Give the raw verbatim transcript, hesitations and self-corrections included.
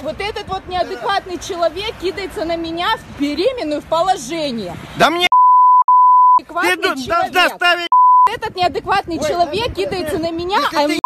Вот этот вот неадекватный человек кидается на меня в беременную в положение. Да мне Неадекватный ты человек. должна ставить. Этот неадекватный Ой, человек кидается на меня, а мне